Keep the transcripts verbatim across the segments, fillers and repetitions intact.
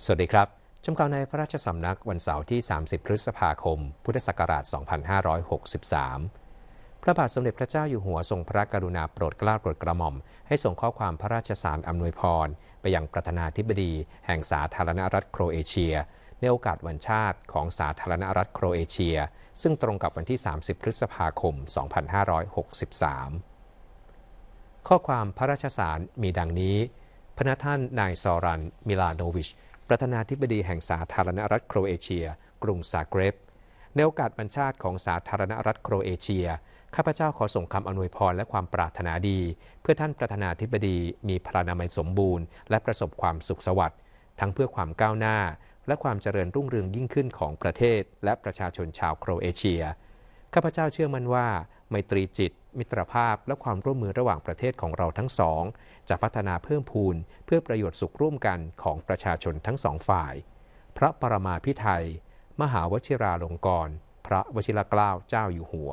สวัสดีครับชมข่าวในพระราชสำนักวันเสาร์ที่ สามสิบ พฤษภาคม พุทธศักราช สองพันห้าร้อยหกสิบสาม พระบาทสมเด็จพระเจ้าอยู่หัวทรงพระกรุณาโปรดเกล้าโปรดกระหม่อมให้ส่งข้อความพระราชสารอำนวยพรไปยังประธานาธิบดีแห่งสาธารณรัฐโครเอเชียในโอกาสวันชาติของสาธารณรัฐโครเอเชียซึ่งตรงกับวันที่ สามสิบ พฤษภาคม สองพันห้าร้อยหกสิบสาม ข้อความพระราชสารมีดังนี้พระท่านนายซอรัน มิลาโนวิชประธานาธิบดีแห่งสาธารณรัฐโครเอเชียกรุงซาเกร็บในโอกาสวันชาติของสาธารณรัฐโครเอเชียข้าพเจ้าขอส่งคำอำนวยพรและความปรารถนาดีเพื่อท่านประธานาธิบดีมีพลานามัยสมบูรณ์และประสบความสุขสวัสดิ์ทั้งเพื่อความก้าวหน้าและความเจริญรุ่งเรืองยิ่งขึ้นของประเทศและประชาชนชาวโครเอเชียข้าพเจ้าเชื่อมั่นว่าไมตรีจิตมิตรภาพและความร่วมมือระหว่างประเทศของเราทั้งสองจะพัฒนาเพิ่มพูนเพื่อประโยชน์สุขร่วมกันของประชาชนทั้งสองฝ่ายพระปรมาภิไธยมหาวชิราลงกรณ์พระวชิรเกล้าเจ้าอยู่หัว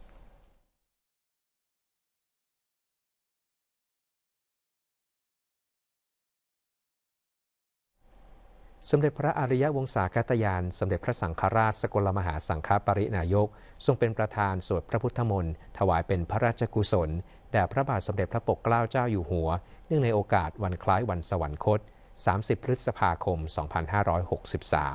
สมเด็จพระอริยวงศาคตยานสมเด็จพระสังฆราชสกลมหาสังฆปรินายกทรงเป็นประธานสวดพระพุทธมนต์ถวายเป็นพระราชกุศลแด่พระบาทสมเด็จพระปกเกล้าเจ้าอยู่หัวเนื่องในโอกาสวันคล้ายวันสวรรคตสามสิบ พฤษภาคม สองพันห้าร้อยหกสิบสาม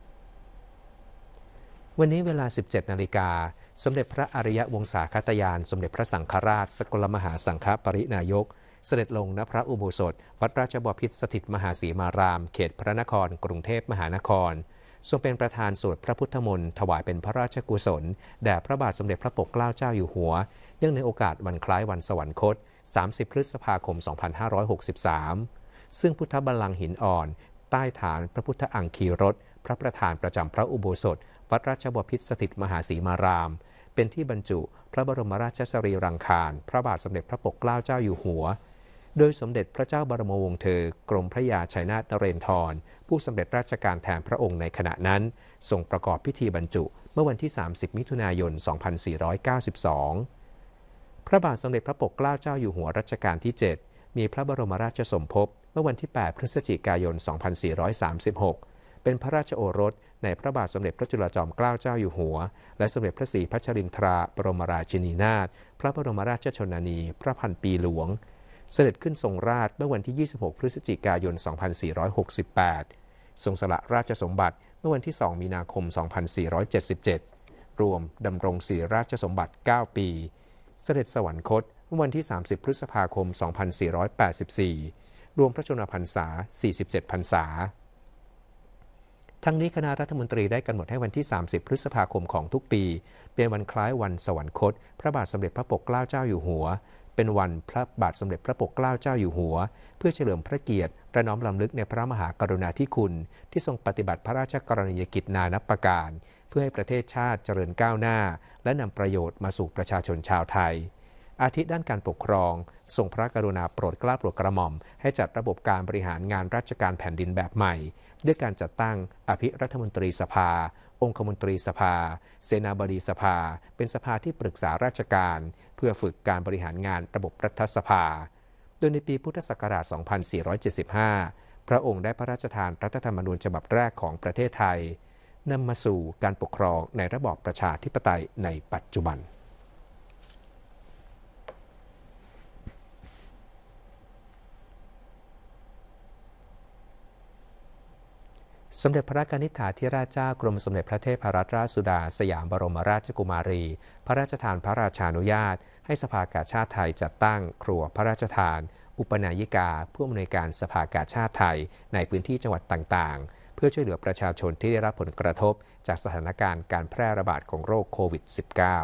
วันนี้เวลา สิบเจ็ด นาฬิกาสมเด็จพระอริยวงศาคตยานสมเด็จพระสังฆราชสกลมหาสังฆปรินายกเสด็จลงณพระอุโบสถวัดราชบพิตรสถิตมหาสีมารามเขตพระนครกรุงเทพมหานครทรงเป็นประธานสวดพระพุทธมนต์ถวายเป็นพระราชกุศลแด่พระบาทสมเด็จพระปกเกล้าเจ้าอยู่หัวเนื่องในโอกาสวันคล้ายวันสวรรคตสามสิบ พฤษภาคม สองพันห้าร้อยหกสิบสามซึ่งพุทธบัลลังก์หินอ่อนใต้ฐานพระพุทธอังคีรสพระประธานประจำพระอุโบสถวัดราชบพิตรสถิตมหาสีมารามเป็นที่บรรจุพระบรมราชสรีรังคารพระบาทสมเด็จพระปกเกล้าเจ้าอยู่หัวโดยสมเด็จพระเจ้าบรมวงศ์เธอกรมพระยาชัยนาทนเรนทรผู้สำเร็จราชการแทนพระองค์ในขณะนั้นทรงประกอบพิธีบรรจุเมื่อวันที่ สามสิบ มิถุนายน สองพันสี่ร้อยเก้าสิบสอง พระบาทสมเด็จพระปกเกล้าเจ้าอยู่หัวรัชกาลที่ เจ็ดมีพระบรมราชสมภพเมื่อวันที่ แปด พฤศจิกายน สองพันสี่ร้อยสามสิบหก เป็นพระราชโอรสในพระบาทสมเด็จพระจุลจอมเกล้าเจ้าอยู่หัวและสมเด็จพระศรีพัชรินทราบรมราชินีนาถพระบรมราชชนนีพระพันปีหลวงเสด็จขึ้นทรงราชเมื่อวันที่ ยี่สิบหก พฤศจิกายน สองพันสี่ร้อยหกสิบแปด ทรงสละราชสมบัติเมื่อวันที่ สอง มีนาคม สองพันสี่ร้อยเจ็ดสิบเจ็ด รวมดำรงศรีราชสมบัติ เก้า ปี เสด็จสวรรคตเมื่อวันที่ สามสิบ พฤษภาคม สองพันสี่ร้อยแปดสิบสี่ รวมพระชนมพรรษา สี่สิบเจ็ด พรรษาทั้งนี้คณะรัฐมนตรีได้กำหนดให้วันที่ สามสิบ พฤษภาคมของทุกปีเป็นวันคล้ายวันสวรรคตพระบาทสมเด็จพระปกเกล้าเจ้าอยู่หัวเป็นวันพระบาทสมเด็จพระปกเกล้าเจ้าอยู่หัวเพื่อเฉลิมพระเกียรติและน้อมรำลึกในพระมหากรุณาธิคุณที่ทรงปฏิบัติพระราชกรณียกิจนานับประการเพื่อให้ประเทศชาติเจริญก้าวหน้าและนำประโยชน์มาสู่ประชาชนชาวไทยอาทิด้านการปกครองทรงพระกรุณาโปรดเกล้าโปรดกระหม่อมให้จัดระบบการบริหารงานราชการแผ่นดินแบบใหม่ด้วยการจัดตั้งอภิรัฐมนตรีสภาองคมนตรีสภาเสนาบดีสภาเป็นสภาที่ปรึกษาราชการเพื่อฝึกการบริหารงานระบบรัฐสภาโดยในปีพุทธศักราช สองพันสี่ร้อยเจ็ดสิบห้า พระองค์ได้พระราชทานรัฐธรรมนูญฉบับแรกของประเทศไทยนำมาสู่การปกครองในระบอบประชาธิปไตยในปัจจุบันสมเด็จพระกนิษฐาธิราชเจ้ากรมสมเด็จพระเทพรัตนราชสุดาสยามบรมราชกุมารีพระราชทานพระราชานุญาตให้สภากาชาดไทยจัดตั้งครัวพระราชทานอุปนายิกาผู้อำนวยการสภากาชาดไทยในพื้นที่จังหวัดต่างๆเพื่อช่วยเหลือประชาชนที่ได้รับผลกระทบจากสถานการณ์การแพร่ระบาดของโรคโควิด สิบเก้า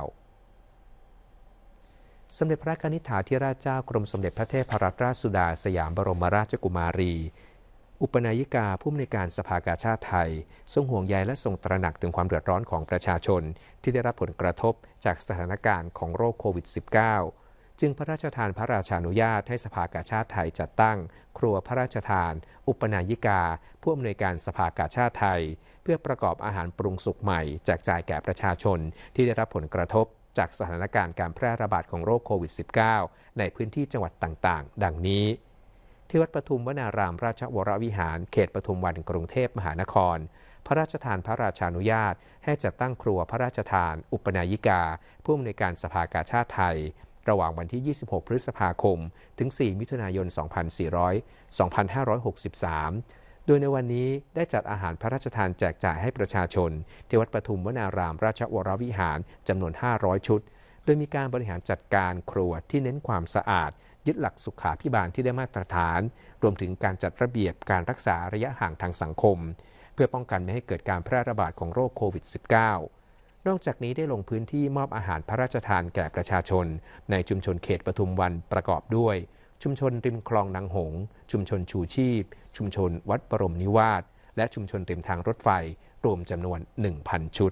สมเด็จพระกนิษฐาธิราชเจ้ากรมสมเด็จพระเทพรัตนราชสุดาสยามบรมราชกุมารีอุปนายิกาผู้อำนวยการสภากาชาดไทยทรงห่วงใยและทรงตระหนักถึงความเดือดร้อนของประชาชนที่ได้รับผลกระทบจากสถานการณ์ของโรคโควิด สิบเก้า จึงพระราชทานพระราชานุญาตให้สภากาชาดไทยจัดตั้งครัวพระราชทานอุปนายิกาผู้อำนวยการสภากาชาดไทยเพื่อประกอบอาหารปรุงสุกใหม่แจกจ่ายแก่ประชาชนที่ได้รับผลกระทบจากสถานการณ์การแพร่ระบาดของโรคโควิด สิบเก้า ในพื้นที่จังหวัดต่างๆดังนี้ที่วัดปทุมวนารามราชวรวิหารเขตปทุมวันกรุงเทพมหานครพระราชทานพระราชานุญาตให้จัดตั้งครัวพระราชทานอุปนายิกาผู้อำนวยการสภากาชาดไทยระหว่างวันที่ยี่สิบหกพฤษภาคมถึงสี่มิถุนายนสองพันห้าร้อยหกสิบสามโดยในวันนี้ได้จัดอาหารพระราชทานแจกจ่ายให้ประชาชนที่วัดปทุมวนารามราชวรวิหารจำนวนห้าร้อยชุดโดยมีการบริหารจัดการครัวที่เน้นความสะอาดยึดหลักสุขาภิบาลที่ได้มาตรฐานรวมถึงการจัดระเบียบการรักษาระยะห่างทางสังคมเพื่อป้องกันไม่ให้เกิดการแพร่ระบาดของโรคโควิด สิบเก้า นอกจากนี้ได้ลงพื้นที่มอบอาหารพระราชทานแก่ประชาชนในชุมชนเขตปทุมวันประกอบด้วยชุมชนริมคลองนางหงส์ชุมชนชูชีพชุมชนวัดบรมนิวาสและชุมชนริมทางรถไฟรวมจำนวน หนึ่งพัน ชุด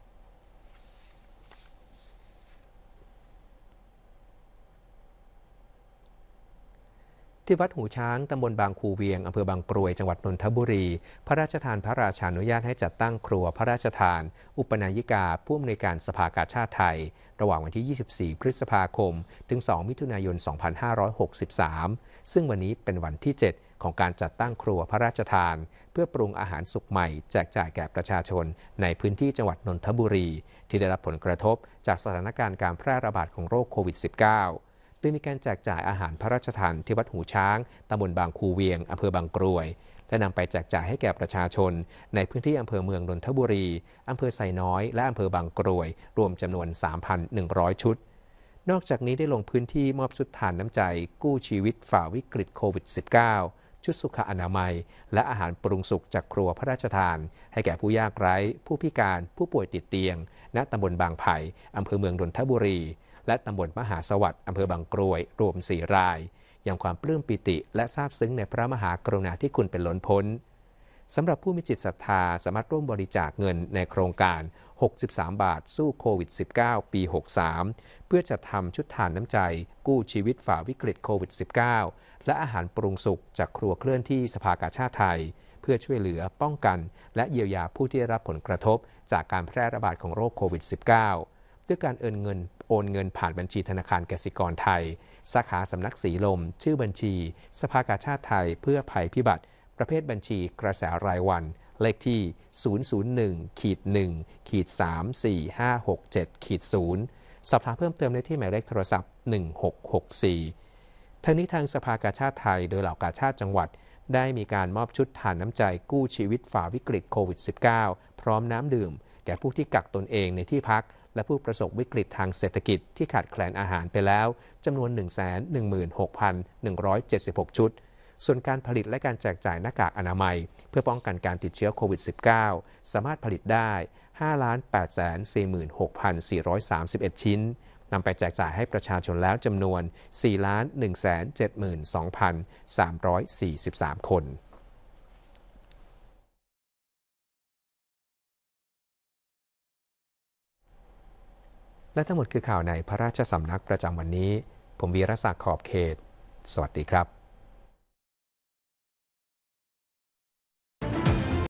ที่วัดหูช้างตำบลบางคูเวียงอำเภอบางกรวยจังหวัดนนทบุรีพระราชทานพระราชานุญาตให้จัดตั้งครัวพระราชทานอุปนายิกาผู้อำนวยการสภากาชาดไทยระหว่างวันที่ยี่สิบสี่พฤษภาคมถึงสองมิถุนายนสองพันห้าร้อยหกสิบสามซึ่งวันนี้เป็นวันที่เจ็ดของการจัดตั้งครัวพระราชทานเพื่อปรุงอาหารสุกใหม่แจกจ่ายแก่ประชาชนในพื้นที่จังหวัดนนทบุรีที่ได้รับผลกระทบจากสถานการณ์การแพร่ระบาดของโรคโควิด สิบเก้าโดยมีการแจกจ่ายอาหารพระราชทานที่วัดหูช้างตำบลบางคูเวียงอำเภอบางกรวยและนำไปแจกจ่ายให้แก่ประชาชนในพื้นที่อำเภอเมืองนนทบุรีอำเภอไซน้อยและอำเภอบางกรวยรวมจำนวน สามพันหนึ่งร้อย ชุดนอกจากนี้ได้ลงพื้นที่มอบชุดทานน้ำใจกู้ชีวิตฝ่าวิกฤตโควิด สิบเก้า ชุดสุขอนามัยและอาหารปรุงสุกจากครัวพระราชทานให้แก่ผู้ยากไร้ผู้พิการผู้ป่วยติดเตียงณตำบลบางไผ่อำเภอเมืองนนทบุรีและตำบลมหาสวัสดิ์อำเภอบางกรวยรวมสี่รายอย่างความปลื้มปิติและซาบซึ้งในพระมหากรุณาธิคุณเป็นล้นพ้นสำหรับผู้มีจิตศรัทธาสามารถร่วมบริจาคเงินในโครงการหกสิบสามบาทสู้โควิด สิบเก้า ปี หกสาม เพื่อจัดทำชุดทานน้ำใจกู้ชีวิตฝ่าวิกฤตโควิด สิบเก้า และอาหารปรุงสุกจากครัวเคลื่อนที่สภากาชาดไทยเพื่อช่วยเหลือป้องกันและเยียวยาผู้ที่ได้รับผลกระทบจากการแพร่ระบาดของโรคโควิด สิบเก้าด้วยการโอนเงินโอนเงินผ่านบัญชีธนาคารกสิกรไทยสาขาสำนักสีลมชื่อบัญชีสภากาชาดไทยเพื่อภัยพิบัติประเภทบัญชีกระแสรายวันเลขที่ ศูนย์ ศูนย์ หนึ่ง หนึ่ง สาม สี่ ห้า หก เจ็ด ศูนย์ สอบถามเพิ่มเติมได้ที่หมายเลขโทรศัพท์หนึ่งหกหกสี่ทั้งนี้ทางสภากาชาดไทยโดยเหล่ากาชาดจังหวัดได้มีการมอบชุดทานน้ำใจกู้ชีวิตฝ่าวิกฤตโควิด สิบเก้า พร้อมน้ำดื่มแก่ผู้ที่กักตนเองในที่พักและผู้ประสบวิกฤตทางเศรษฐกิจที่ขาดแคลนอาหารไปแล้วจำนวน หนึ่งแสนหนึ่งหมื่นหกพันหนึ่งร้อยเจ็ดสิบหก ชุดส่วนการผลิตและการแจกจ่ายหน้ากากอนามัยเพื่อป้องกันการติดเชื้อโควิด สิบเก้า สามารถผลิตได้ ห้าล้านแปดแสนสี่หมื่นหกพันสี่ร้อยสามสิบเอ็ด ชิ้นนำไปแจกจ่ายให้ประชาชนแล้วจำนวน สี่ล้านหนึ่งแสนเจ็ดหมื่นสองพันสามร้อยสี่สิบสาม คนและทั้งหมดคือข่าวในพระราชสำนักประจำวันนี้ผมวีรศักดิ์ขอบเขตสวัสดีครับ